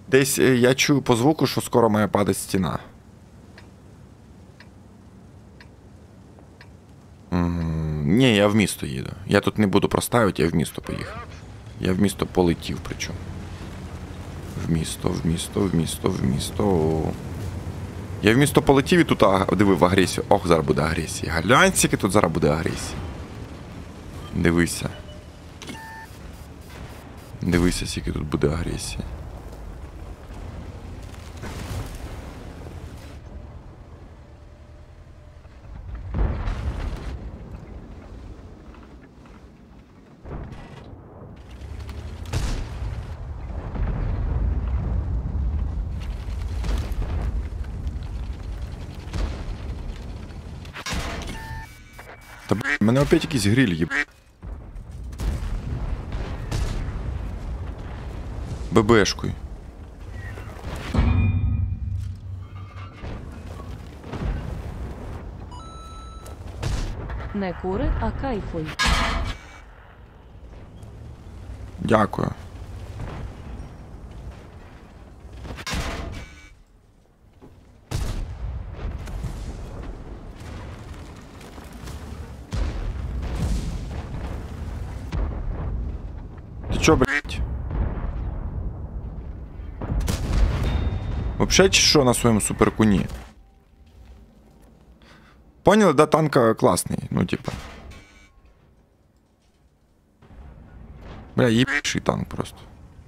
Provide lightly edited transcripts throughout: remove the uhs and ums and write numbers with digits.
Десь я чую по звуку, що скоро має падати стіна. Ні, я в місто їду. Я тут не буду проставити, я в місто поїхав. Я в місто полетів причому. В місто, в місто, в місто, в місто. Я в місто полетів і тут дивив агресію. Ох, зараз буде агресія. Глянь, скільки тут зараз буде агресія. Дивися. Дивися, скільки тут буде агресія. Та в мене опять якийсь гриль їб... ББшкою. Не кури, а кайфуй. Дякую. Ти чо, блять? Вообще чи що на своєму суперкуні? Поняли, да, танк класний, ну типа. Бля, ебейший танк просто.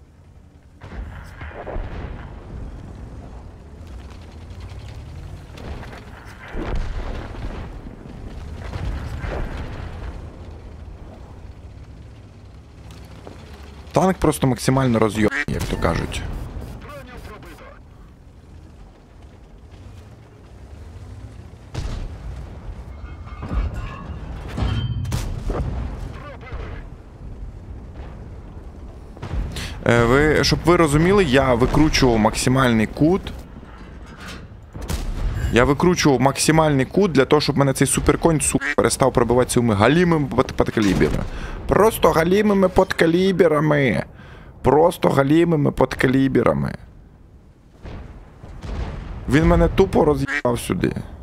Танк просто максимально роз'єбаний, як то кажуть. Щоб ви розуміли, я викручував максимальний кут. Я викручував максимальний кут для того, щоб мене цей суперконь, перестав пробивати цими галімими подкаліберами. Просто галімими подкаліберами. Просто галімими подкаліберами. Він мене тупо роз'їбав сюди.